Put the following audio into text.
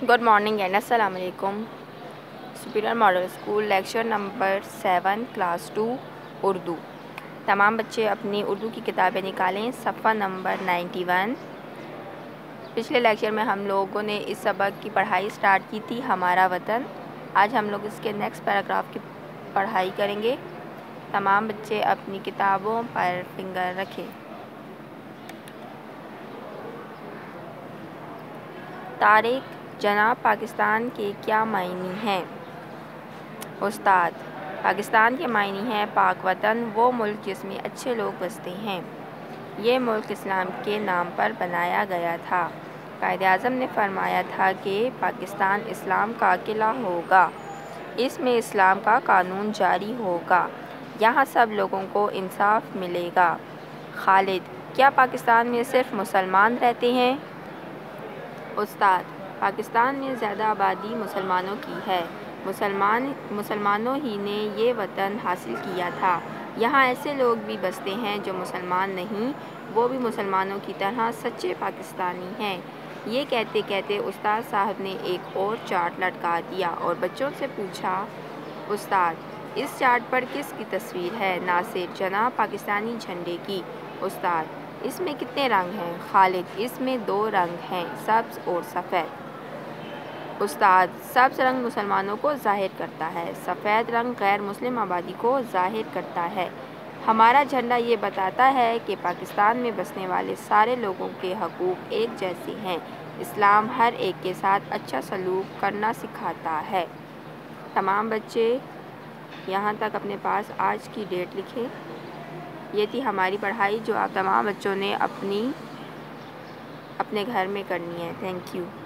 Good morning and अस्सलाम वालेकुम। Superior model school lecture number 7 class 2 Urdu. तमाम बच्चे अपनी उर्दू की किताबें निकालें। सफ़ा नंबर 91। पिछले लेक्चर में हम लोगों ने इस सबक की पढ़ाई स्टार्ट की थी, हमारा वतन। आज हम लोग इसके नेक्स्ट पैराग्राफ की पढ़ाई करेंगे। तमाम बच्चे अपनी किताबों पर फिंगर रखें। तारिक, जनाब पाकिस्तान के क्या मायने हैं? उस्ताद, पाकिस्तान के मायने हैं पाक वतन, वो मुल्क जिसमें अच्छे लोग बसते हैं। ये मुल्क इस्लाम के नाम पर बनाया गया था। कायद-ए-आज़म ने फरमाया था कि पाकिस्तान इस्लाम का किला होगा, इसमें इस्लाम का कानून जारी होगा, यहाँ सब लोगों को इंसाफ मिलेगा। खालिद, क्या पाकिस्तान में सिर्फ मुसलमान रहते हैं? उस्ताद, पाकिस्तान में ज़्यादा आबादी मुसलमानों की है। मुसलमानों ही ने ये वतन हासिल किया था। यहाँ ऐसे लोग भी बसते हैं जो मुसलमान नहीं, वो भी मुसलमानों की तरह सच्चे पाकिस्तानी हैं। ये कहते कहते उस्ताद साहब ने एक और चार्ट लटका दिया और बच्चों से पूछा, उस्ताद, इस चार्ट पर किसकी तस्वीर है? नासिर, जनाब पाकिस्तानी झंडे की। उस्ताद, इसमें कितने रंग हैं? खालिद, इसमें 2 रंग हैं, सब्ज़ और सफ़ेद। उस्ताद, सब्ज़ रंग मुसलमानों को ज़ाहिर करता है, सफ़ेद रंग गैर मुस्लिम आबादी को ज़ाहिर करता है। हमारा झंडा ये बताता है कि पाकिस्तान में बसने वाले सारे लोगों के हकूक़ एक जैसे हैं। इस्लाम हर एक के साथ अच्छा सलूक करना सिखाता है। तमाम बच्चे यहाँ तक अपने पास आज की डेट लिखें। ये थी हमारी पढ़ाई जो आप तमाम बच्चों ने अपने घर में करनी है। Thank you.